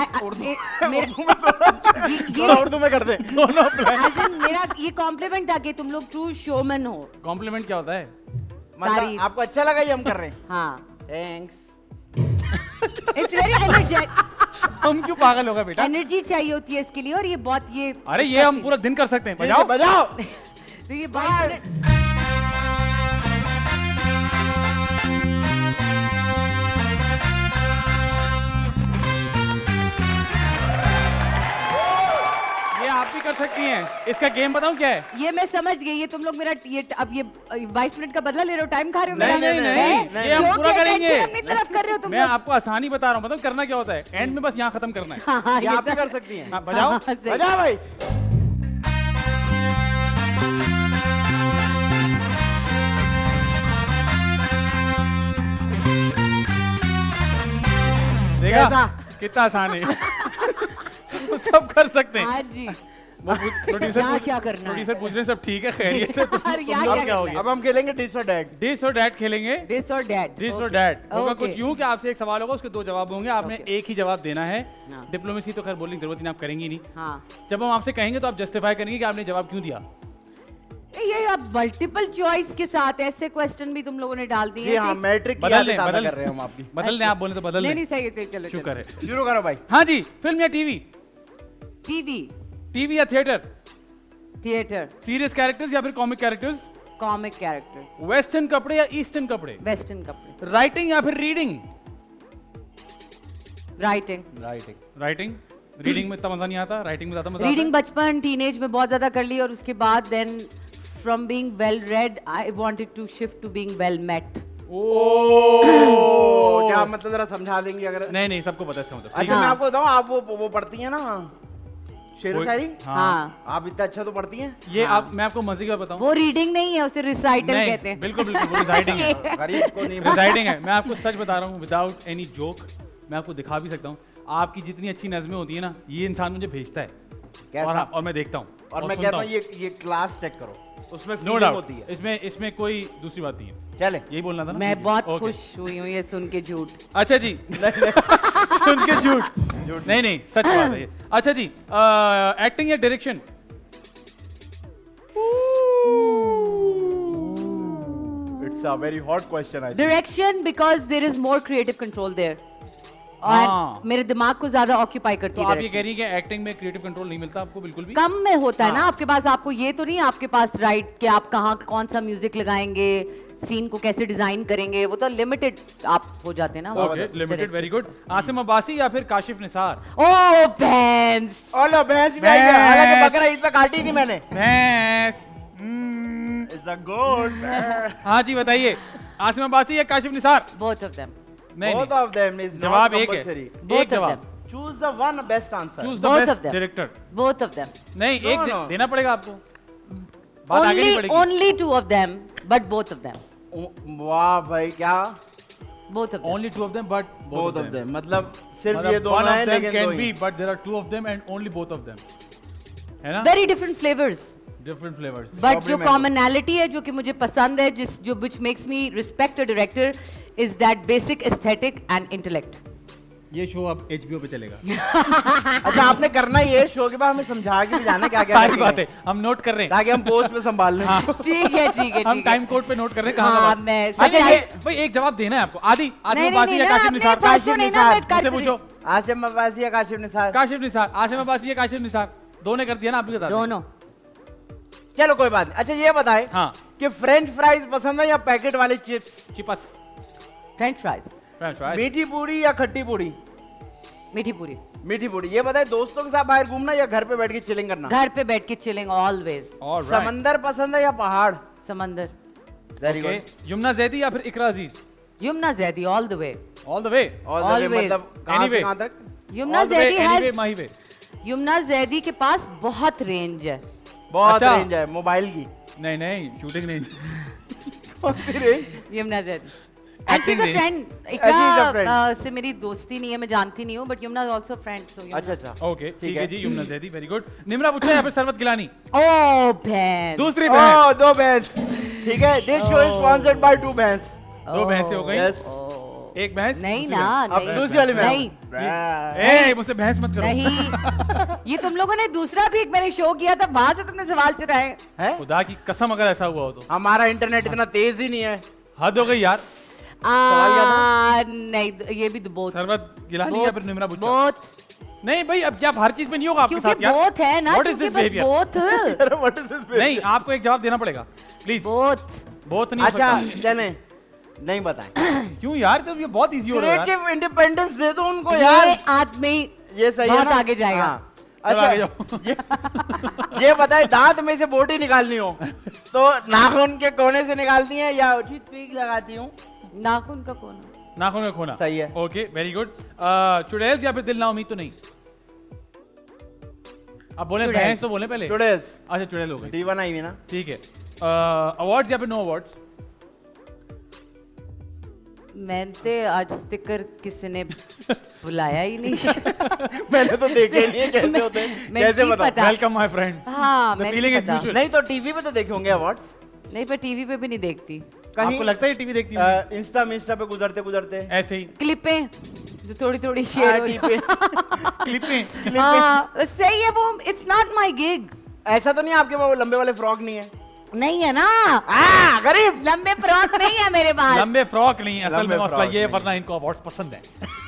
थोड़ा उर्दू में कर दे। मेरा ये कॉम्प्लीमेंट था कि तुम लोग ट्रू शोमैन हो। कॉम्प्लीमेंट क्या होता है? मतलब तारीफ। आपको अच्छा लगा ये हम कर रहे हैं? हाँ, थैंक्स। It's very energetic. हम क्यों पागल होगा बेटा? एनर्जी चाहिए होती है इसके लिए, और ये बहुत ये अरे ये हम पूरा दिन कर सकते हैं। बजाओ बजाओ। तो ये 22 मिनट ये आप भी कर सकती हैं। इसका गेम बताऊं क्या है? ये मैं समझ गई। ये तुम लोग मेरा ये अब ये 22 मिनट का बदला ले रहे हो, टाइम खा रहे हो नहीं, मेरा? नहीं, नहीं, हैं? ये हम Show पूरा की करेंगे। attention अपनी तरफ कर रहे हो तुम मैं लोग। आपको आसानी बता रहा हूँ, बताऊं करना क्या होता है? एंड में बस यहाँ खत्म करना है। हाँ, हाँ, ये आप भी सब- कर सकती हैं। हाँ, बजाओ। हाँ, सही। बजा भाई। देखा कैसा? कितना आसान है। सब कर सकते हैं। हाँ जी। वो प्रोड्यूसर क्या करना है? प्रोड्यूसर पूछ रहे हैं सब ठीक है, खैरियत है? यार, तुम यहाँ लोग क्या क्या हो करना गया? अब हम खेलेंगे डिस और डैड। दिस और डैट खेलेंगे। दिस और डैट। दिस और डैट होगा Okay. कुछ यूं कि आपसे एक सवाल होगा, उसके 2 जवाब होंगे, आपने Okay. एक ही जवाब देना है। हाँ। डिप्लोमेसी तो खैर बोलने की जरूरत नहीं, आप करेंगी नहीं। हाँ, जब हम आपसे कहेंगे तो आप जस्टिफाई करेंगे कि आपने जवाब क्यों दिया। ये अब मल्टीपल चॉइस के साथ ऐसे क्वेश्चन भी तुम लोगों ने डाल दिए जी हाँ, हैं। मैट्रिक की बदल यादें दें, ताज़ा बदल कर रहे हैं हम आपकी। बदल दें, आप बोले तो बदल नहीं दें। नहीं, सही है, चलो शुक्र है। शुरू करो भाई। हाँ जी, फिल्म या टीवी? टीवी या थिएटर? थिएटर। सीरियस कैरेक्टर्स या फिर comic characters? Comic character. Western कपड़े या ईस्टर्न कपड़े? वेस्टर्न कपड़े। राइटिंग या फिर रीडिंग? राइटिंग। राइटिंग। रीडिंग में इतना मजा नहीं आता, राइटिंग में ज्यादा मजा आता रीडिंग बचपन टीनेज में बहुत ज्यादा कर ली, और उसके बाद then from being well read I wanted to shift to being well met. क्या मतलब, जरा समझा देंगे अगर? नहीं सबको पता है इसका मतलब। अच्छा मैं आपको बताऊं, आप वो पढ़ती हैं ना शेर शायरी? हाँ। आप इतना अच्छा तो पढ़ती हैं। ये आप, मैं आपको मजे की बात बताऊं, वो रीडिंग नहीं है, उसे रिसाइटल कहते हैं। बिल्कुल वो रिसाइटिंग है। गरीब को नहीं रिसाइटिंग है। मैं आपको सच बता रहा हूँ, विदाउट एनी जोक, मैं आपको दिखा भी सकता हूँ। आपकी जितनी अच्छी नज़में होती है ना, ये इंसान मुझे भेजता है। कैसा? और मैं देखता हूँ और मैं कहता हूँ ये क्लास चेक करो, उसमें नो फीलिंग डाउट होती है। इसमें कोई दूसरी बात नहीं है। चले, यही बोलना था ना। मैं बहुत Okay. खुश हुई हूँ ये सुन के झूठ। अच्छा जी। सुन के झूठ नहीं सच बात है ये। अच्छा जी, एक्टिंग या direction? It's a very hot question. I direction because there is more creative control there, हाँ। और मेरे दिमाग को ज्यादा ऑक्यूपाई करती तो है। आप ये कह रही हैं कि एक्टिंग में क्रिएटिव कंट्रोल नहीं मिलता आपको बिल्कुल भी? कम में होता है ना आपके पास, आपको ये तो नहीं है आपके पास राइट कि आप कहाँ कौन सा म्यूजिक लगाएंगे, सीन को कैसे डिजाइन करेंगे, वो तो लिमिटेड आप हो जाते हैं ना। Okay, limited, very good. Asim Abbasi या फिर काशिफ निसार? ओ भैंस। ओलो भैंस भी आई है, हालांकि बकरा ईद पे काटी थी मैंने। भैंस। It's a good. हाँ जी बताइए, आसिम अब्बासी या Kashif Nisar? Both of them. नहीं बोथ ऑफ देम इज जवाब एक है। Both एक of जवाब। them. Choose the one best answer. Choose the Both of best them. Director. Both of them. नहीं, No, एक no. देना पड़ेगा आपको, बात आगे नहीं पड़ेगी। Only two of them but both of them. वाह भाई, क्या both of them. Only two of them, but both of them, मतलब सिर्फ मतलब ये दोनों one हैं of them लेकिन can दो be, he. but there are two of them and only both of them, है ना? Very different flavours, Different flavors. But जो Strawberry कॉमनैलिटी है जो कि मुझे पसंद है, जिस जो which makes me respect a director is that basic aesthetic and intellect. ये शो अब HBO पे चलेगा। अच्छा आपने करना ये शो के बाद हमें समझा के भी जाना क्या क्या सारी बातें हम नोट कर रहे हैं। ताकि हम पोस्ट पे संभाल लें। ठीक है ठीक है हम ठीक टाइम है। कोड पे नोट कर रहे हैं कहाँ हाँ, का बात। मैं अच्छा ये भाई एक जवाब देना है आपको। आदि आसिम अब्बासी या काशिफ निसार? काशिफ निसार, मुझसे पूछो। आसिम अब्बासी या काशिफ निसार? काशिफ निसार। आसिम अब्बासी या काशिफ निसार? दो ने कर दिया ना, आप भी बता दें। दोनों। चलो कोई बात नहीं। अच्छा ये बताएं हाँ। कि फ्रेंच फ्राइज पसंद है या पैकेट वाले chips? Chips. French fries. French fries. मीठी पूरी या खट्टी पूरी? मीठी पूरी। मीठी पूरी। ये बताएं, दोस्तों के साथ बाहर घूमना या घर पे बैठ के चिलिंग करना? घर पे बैठ के चिलिंग ऑलवेज। Alright. समंदर पसंद है या पहाड़? समंदर। Very Okay. Good. Yamuna Zaidi या फिर Iqra Aziz? Yamuna Zaidi all the way. All the way. Always. मतलब कहाँ से Anyway. कहाँ तक? यमुना जैदी एनीवे है, माही वे। यमुना जैदी के पास बहुत रेंज है। बहुत अच्छा। रेंज है मोबाइल की। नहीं शूटिंग नहीं। कौन सी range? Yamuna Zaidi. And she's a Acting friend. She's a friend. Iqra से मेरी दोस्ती नहीं है, मैं जानती नहीं हूँ, but Yamuna is also friend. So Yamuna. अच्छा अच्छा। ओके ठीक है जी, यमुना जैदी, वेरी गुड। निम्रा पूछा या फिर सरवत गिलानी? ओ भैंस। दूसरी ओह भैंस। दो भैंस। ठीक है, this show is sponsored by two भैंस। दो भैंसें हो गई। यस। एक भैंस। नहीं दूसरी ना, भैंस। अब नहीं। दूसरी वाली भैंस। नहीं। ए मुझसे बहस मत करो। नहीं। ये तुम लोगों ने दूसरा भी एक मैंने शो किया था, वहां से तुमने सवाल चुराए। है? खुदा की कसम अगर ऐसा हुआ हो तो। हमारा इंटरनेट इतना तेज ही नहीं है। हद हो गई यार। नहीं, ये भी बोथ। सरवत गिलानी या फिर निम्रा पूछा? बोथ। नहीं भाई, अब क्या हर चीज में नहीं होगा आपके क्योंकि साथ यार? बोथ है ना, What is this behavior? Both. अरे व्हाट इज दिस? नहीं, आपको एक जवाब देना पड़ेगा प्लीज। बोथ। बहुत नहीं हो अच्छा सकता। चलें, नहीं बताएं। क्यों यार, तो ये बहुत इजी हो रहा है यार। क्रिएटिव इंडिपेंडेंस दे दो उनको ये यार। आदमी ये सही है बहुत ना? आगे जाएगा। हाँ। चलो आगे अच्छा जाओ। ये बताए, दांत में से बोटी निकालनी हो तो नाखून के कोने से निकालती हैं या टूथपिक लगाती हूँ? नाखून का कोना। नाखून में खोना। सही है। Okay very good. चुड़ैल्स या फिर दिल ना उम्मीद तो नहीं? अब बोले चुड़ैल। भैंस तो बोले पहले। टुडेल्स अच्छा चुड़ैल हो गई, D1 आई हुई ना? ठीक है। अवार्ड्स या फिर नो अवार्ड्स? मैंने आज स्टिकर किसी ने बुलाया ही नहीं। मैंने तो देखे नहीं है कैसे होते हैं, मैं कैसे नहीं बताओ? पता। Welcome my friend. हाँ, The मैं feeling नहीं is पता। mutual। नहीं तो टीवी पे तो देखे होंगे अवार्ड्स। नहीं, पर टीवी पे भी नहीं देखती। कहीं आपको लगता है टीवी देखती हूँ? इंस्टा पे गुजरते गुजरते ऐसे ही क्लिपें जो थोड़ी थोड़ी शेयर हो रही पे क्लिप में। हाँ, सही है वो। It's not my gig. ऐसा तो नहीं आपके वो लंबे वाले फ्रॉक नहीं है? नहीं है ना, गरीब। लंबे फ्रॉक नहीं है मेरे पास। लंबे फ्रॉक नहीं, असल लंबे में मसला फ्रॉक ये है, नहीं। वरना इनको अवार्ड्स पसंद है।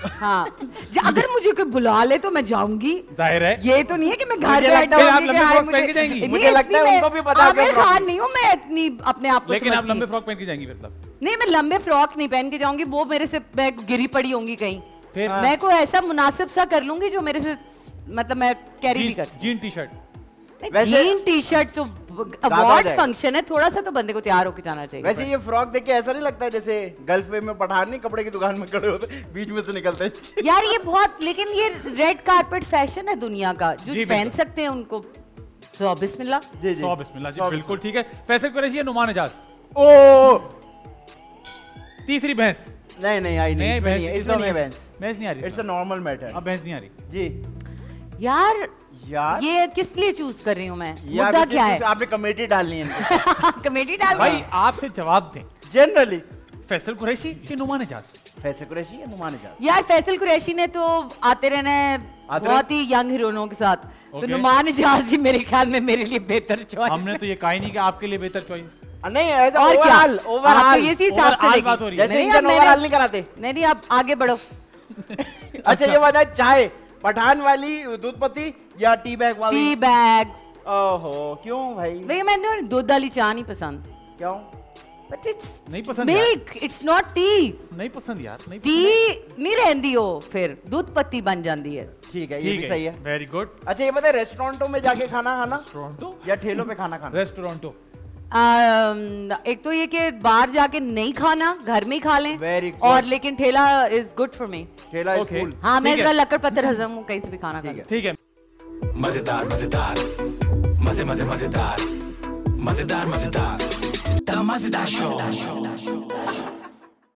हाँ अगर मुझे कोई बुला ले तो मैं जाऊंगी, जाहिर है। ये तो नहीं है कि मैं घर मुझे बैठ लगता है आप जाऊंगी लंबे कि हाय फ्रॉक पहन के जाएंगी। मुझे लगता है उनको भी पता है आमिर कि फ्रॉक- खान नहीं हूँ मैं इतनी अपने आप को लेकिन आप समझती। लंबे फ्रॉक पहन के जाएंगी मतलब? नहीं मैं लंबे फ्रॉक नहीं पहन के जाऊंगी, वो मेरे से मैं गिरी पड़ी होंगी कहीं, फिर मैं कोई ऐसा मुनासिब सा कर लूंगी जो मेरे से मतलब मैं कैरी भी कर जीन टी शर्ट। वैसे- जीन टी शर्ट तो हो अवार्ड जाएगा। फंक्शन है, थोड़ा सा तो बंदे को तैयार होके जाना चाहिए। वैसे ये फ्रॉक देख के ऐसा नहीं लगता है जैसे गल्फ में पठान नहीं कपड़े की दुकान में खड़े होते बीच में से निकलते हैं? यार ये बहुत, लेकिन ये रेड कारपेट फैशन है दुनिया का, जो जी, पहन बिल्कुल। सकते हैं उनको तो बिस्मिल्लाह। जी जी सौ बिस्मिल्लाह जी, सौ बिल्कुल ठीक है। फैसल कुरैशी है, नुमान एजाज। ओ तीसरी भैंस। नहीं नहीं आई नहीं, इसमें नहीं है, इसमें नहीं है भैंस भैंस। भैंस नहीं आ रही इट्स अ नॉर्मल मैटर। अब भैंस नहीं आ रही। जी यार यार ये किस लिए चूज कर रही हूँ मैं, यार मुद्दा क्या है? आपने कमेटी डालनी है कमेटी डाल भाई आपसे जवाब दें, जनरली। फैसल कुरैशी कि नुमान एजाज? फैसल कुरैशी या नुमान एजाज? यार फैसल कुरैशी ने तो आते रहना है बहुत ही यंग हीरोइनों के साथ, तो Okay. नुमान एजाज ही मेरे ख्याल में मेरे लिए बेहतर चॉइस। हमने तो ये कहा ही नहीं कि आपके लिए बेहतर चॉइस। नहीं ऐसा और क्या? ओवरऑल आप तो ओवरऑल इसी हिसाब से overall बात हो रही है। जैसे नहीं, इंजन अब मैंने- ओवरऑल नहीं कराते। नहीं नहीं, आप आगे बढ़ो। अच्छा ये बताए चाय पठान वाली दूधपत्ती या टी बैग वाली? Tea bag. ओहो क्यों भाई? भैया मैंने दूध वाली चाय नहीं पसंद, क्यों? बट इट्स नहीं पसंद यार। Milk, it's not tea. नहीं पसंद यार, नहीं टी पसंद। नहीं रहती हो, फिर दूध पत्ती बन जाती है। ठीक है ये भी सही है। Very good. अच्छा ये बताए रेस्टोरेंटों में जाके खाना खाना टोरंटो या ठेलों पे खाना खाना? रेस्टोरेंटो। एक तो ये कि बाहर जाके नहीं खाना, घर में ही खा लें। Very good. और लेकिन ठेला इज गुड फॉर मी। ठेला Okay. स्कूल। हाँ मैं ठीक है। जरा लकड़ पत्थर हजम हूँ, कहीं से भी खाना खा ठीक लूं। है। ठीक है। मजेदार मजेदार मजे मजे मजेदार मजेदार मजेदार द मजेदार शो